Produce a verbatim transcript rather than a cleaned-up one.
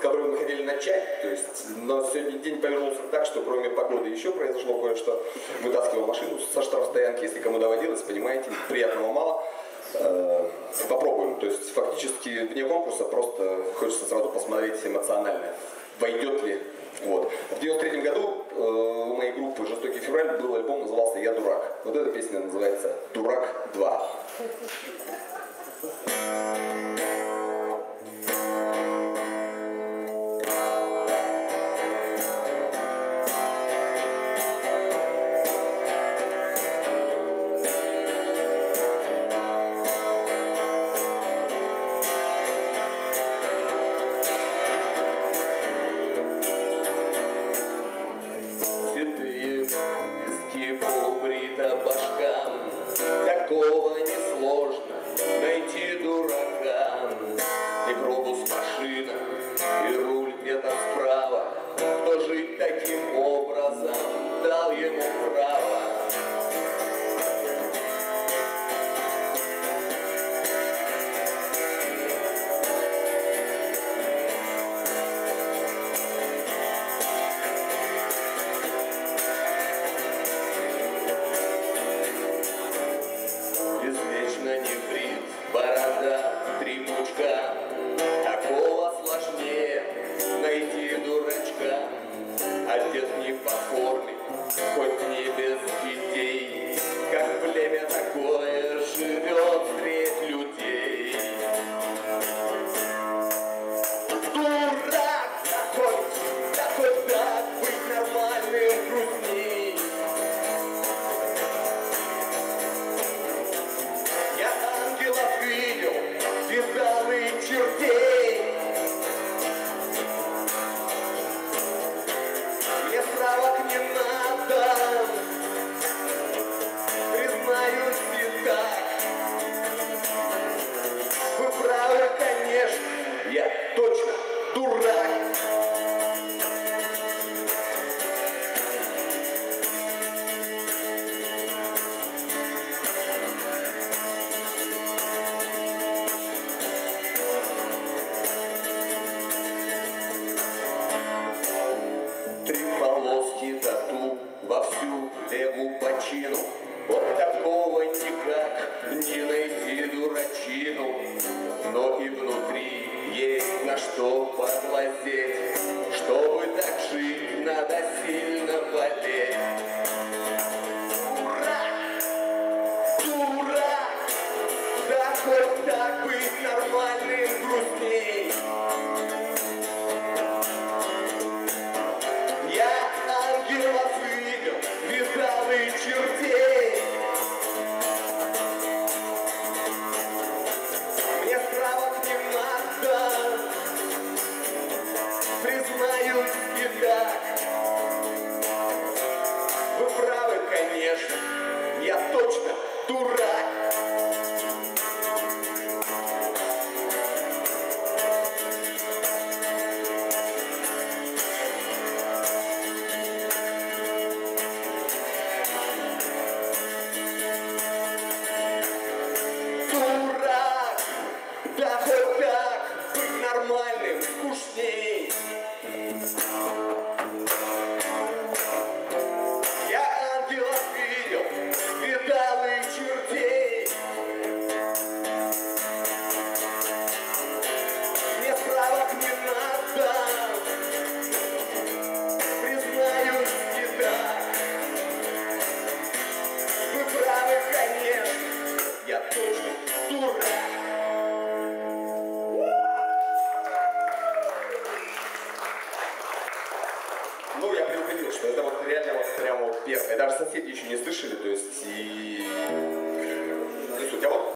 которой мы хотели начать. То есть, но сегодня день повернулся так, что кроме погоды еще произошло кое-что. Вытаскивал машину со штрафстоянки, если кому доводилось, понимаете, приятного мало. Э, попробуем. То есть фактически вне конкурса просто хочется сразу посмотреть эмоционально, войдет ли. Вот. В девяносто третьем году э, у моей группы «Жестокий февраль» был альбом, назывался «Я дурак». Вот эта песня называется «Дурак два». Полбрита башка, такого несложно найти дурака. Микробус машина и руль где-то справа. Кто жить таким образом дал ему право? Борода, три пучка, такого сложнее найти дурачка. Одет не по форме, хоть не без идей, как племя такое живет средь людей. Дурак, да хоть, да хоть так быть нормальным грустней. Видел, видал и чертей. Мне справок не надо, признаюсь и так. Вы правы, конечно, я точно дурак. Полоски тату во всю левую почину. Вот такого никак не найти дурачину. Но и внутри есть на что поглазеть. Чтобы так жить, надо сильно болеть. Дурак, дурак, да хоть так быть нормальным грустней. Ангелов видел, видал и чертей. Мне справок не надо, признаюсь и так. Вы правы, конечно, я точно дурак. Да хоть так быть нормальным скучней. Я ангелов видел, видал и чертей. Мне справок не надо, признаюсь и так. Вы правы, конечно, я точно дурак. Ну, я предупредил, что это вот реально вот прямо вот первое. Даже соседи еще не слышали, то есть и... Не суть. А вот